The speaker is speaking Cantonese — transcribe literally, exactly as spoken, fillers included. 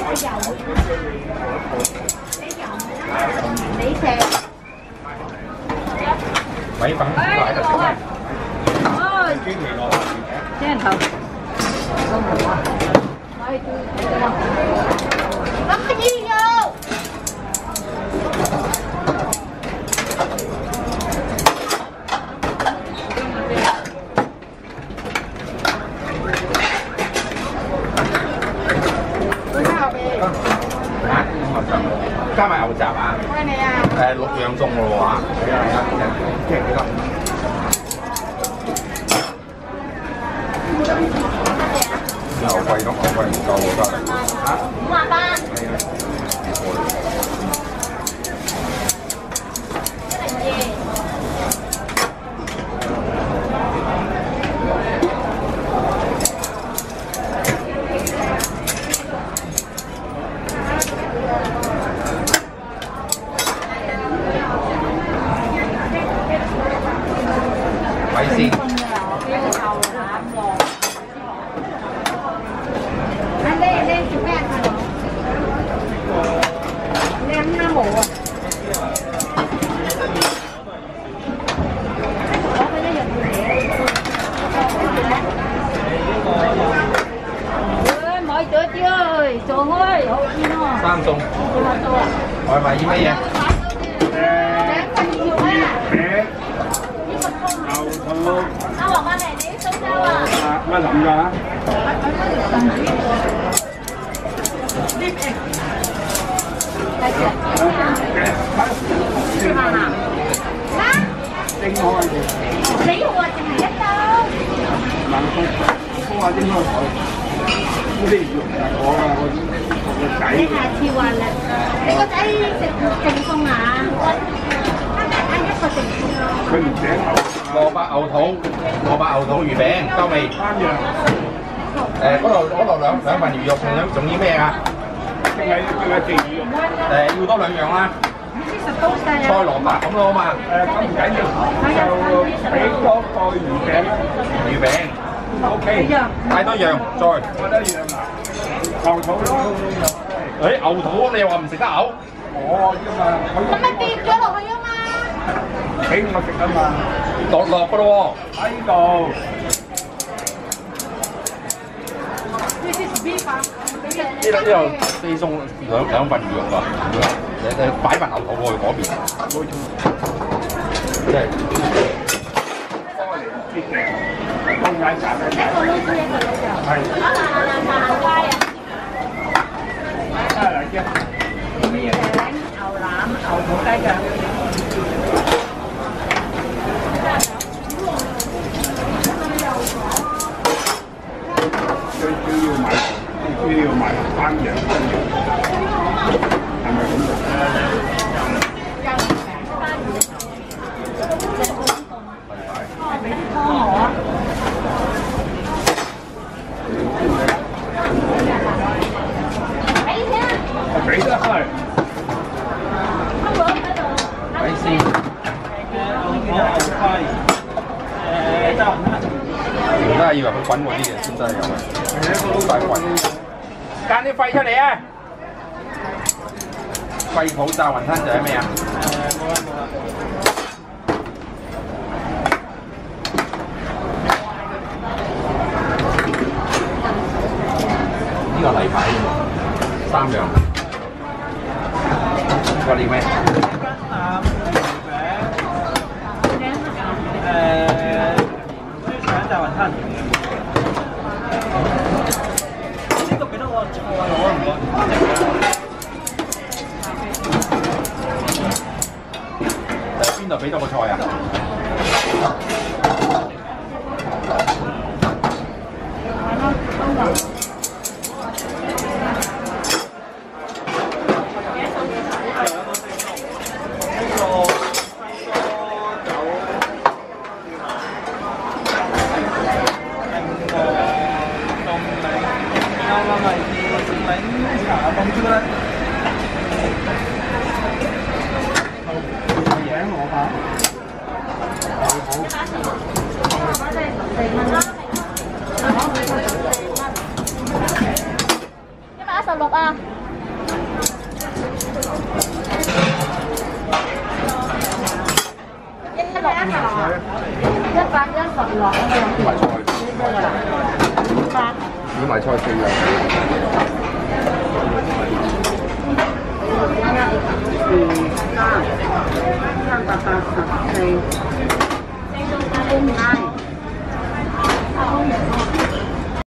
你食。 米粉擺就食。 哦，鏡頭。乜嘢肉？ 加埋牛雜啊！ 喂你啊！ 誒六樣餸喎喎嚇，係啊係啊，即係幾多？牛貴都牛貴唔夠喎，真係嚇五啊八。 米線。 做開，好見喎。 三餸。外賣要乜嘢？ 兩份要啊。 牛肚。 阿黃阿玲，你送咗啊？ 乜諗㗎？蒸開嘅。 死喎，淨係一兜。 冷風，風話蒸開佢。嗰啲肉就我啊，我我個仔。 你下次話啦，你個仔食正宗啊？啱一個正宗咯。 佢唔請牛。 蘿蔔牛肚，蘿蔔牛肚魚餅夠未？ 三樣。 誒嗰度嗰度兩兩份魚肉，仲有仲要咩啊？ 淨係淨係自魚肉。 誒要多兩樣啦。菜蘿蔔咁咯嘛。 誒咁唔緊要，就俾多個魚餅。 魚餅。 O K。 太多樣，再。 我得樣啊。牛肚咯。 誒牛肚你又話唔食得牛？ 我啫嘛。 咁咪跌咗落去啊嘛！ 俾我食啊嘛。 落落㗎咯喎。 喺度。 呢度呢度四餸兩兩份魚肉啊！誒誒擺份牛肚過去嗰邊。 冇錯。 即係。 多嚟必定。公仔雜嘅。 一個撈豬一個撈油。 係。 啊行行行行乖啊！ 啊嚟嘅。 牛腩、牛肚雞腳。 最主要買，最主要買翻羊身肉，係咪咁做？ 俾啲湯我啊！俾錢啊！ 我俾得開。 米線。我真係以為佢滾嗰啲嘅，先真係有嘅。好大滾。間啲肺出嚟啊！肺泡炸雲吞就係咩啊？ 誒冇啦冇啦。 呢個例牌三樣。嗰啲咩？邊度俾多個菜啊？ 十六啊。一六一一百一十六。 買菜。 八。 要買菜四樣。 二三三百八十四。